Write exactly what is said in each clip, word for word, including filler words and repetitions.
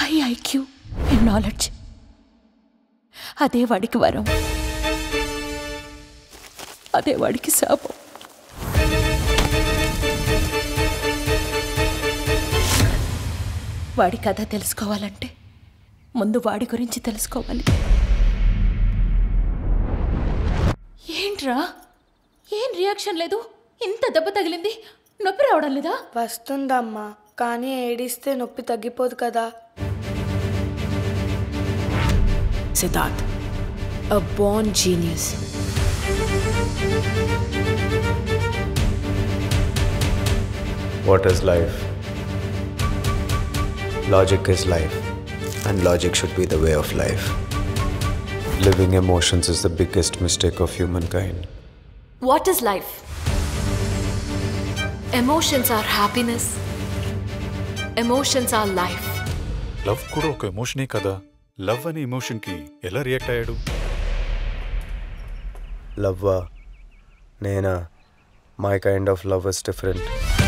High IQ and knowledge. అదే వాడికి వరం, అదే వాడికి శాపం. వాడి కథ తెలుసుకోవాలంటే ముందు వాడి గురించి తెలుసుకోవాలి. ఏంట్రా, ఏం రియాక్షన్ లేదు? ఇంత దెబ్బ తగిలింది, నొప్పి రావడం లేదా? వస్తుందమ్మా, కానీ ఏడిస్తే నొప్పి తగ్గిపోదు కదా. Siddharth, a born genius. What is life? Logic is life, and logic should be the way of life. Living emotions is the biggest mistake of humankind. What is life? Emotions are happiness. Emotions are life. Love కూడా ఒక ఎమోషనే కదా. Love అనే emotion కి ఎలా react అయ్యాడు? Love, Nena, my kind of love is different.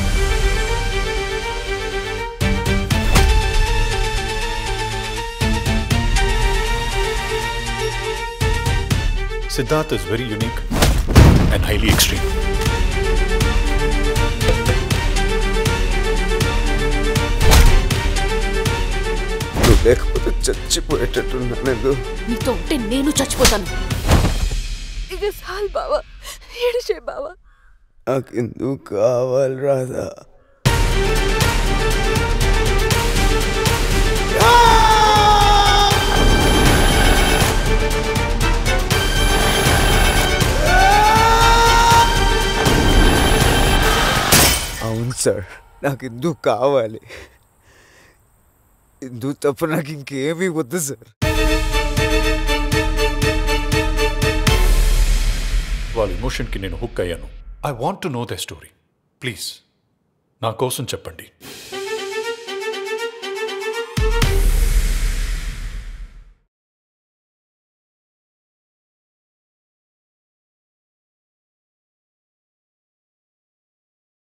Siddharth is very unique and highly extreme. లేకపోతే చచ్చిపోయేటట్టున్నాను. నీతో ఉంటే నేను చచ్చిపోతాను. ఇది సాల్ బావా, ఏడిచే బావా. నాకెందుకు కావాలి రాధా? అవును సార్, నాకు ఎందుకు కావాలి? ఎందుకు తప్ప నాకు ఇంకేమీ వద్దు సార్. వాళ్ళ ఎమోషన్కి నేను హుక్ అయ్యాను. I want to know the story. Please నా కోసం చెప్పండి.